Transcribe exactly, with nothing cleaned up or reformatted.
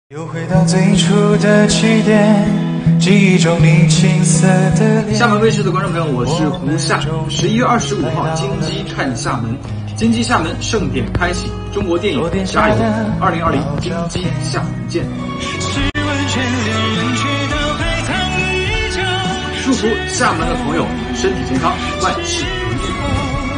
又回到最初的起点，记忆中你青涩的脸。 厦门卫视的观众朋友，我是胡夏。十一月二十五号，金鸡看厦门，金鸡厦门盛典开启，中国电影加油！二零二零金鸡厦门见。祝福厦门的朋友身体健康，万事如意。